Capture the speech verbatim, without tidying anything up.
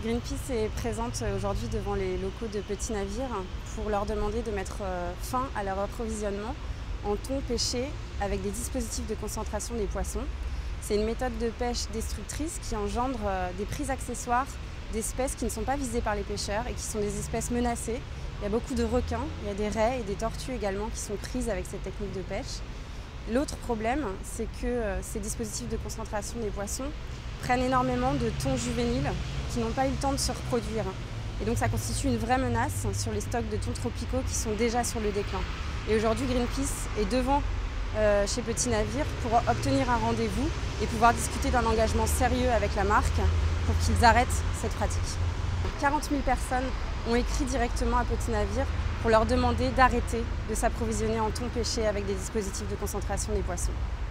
Greenpeace est présente aujourd'hui devant les locaux de Petits Navires pour leur demander de mettre fin à leur approvisionnement en thon pêché avec des dispositifs de concentration des poissons. C'est une méthode de pêche destructrice qui engendre des prises accessoires d'espèces qui ne sont pas visées par les pêcheurs et qui sont des espèces menacées. Il y a beaucoup de requins, il y a des raies et des tortues également qui sont prises avec cette technique de pêche. L'autre problème, c'est que ces dispositifs de concentration des poissons prennent énormément de thons juvéniles qui n'ont pas eu le temps de se reproduire. Et donc ça constitue une vraie menace sur les stocks de thons tropicaux qui sont déjà sur le déclin. Et aujourd'hui, Greenpeace est devant euh, chez Petits Navires pour obtenir un rendez-vous et pouvoir discuter d'un engagement sérieux avec la marque pour qu'ils arrêtent cette pratique. quarante mille personnes ont écrit directement à Petits Navires pour leur demander d'arrêter de s'approvisionner en thon pêché avec des dispositifs de concentration des poissons.